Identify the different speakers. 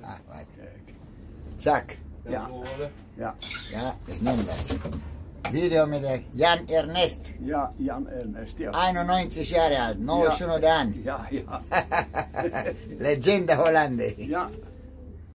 Speaker 1: Ah, wacht.
Speaker 2: Kijk.
Speaker 1: Zack.
Speaker 2: Ja. Ja.
Speaker 1: Ja, das nehmen das. Video mit der Jan Ernest.
Speaker 2: Ja, Jan Ernest, ja.
Speaker 1: 91 Jahre alt, 91 de ani.
Speaker 2: Ja, ja.
Speaker 1: Legenda Hollande.
Speaker 2: Ja.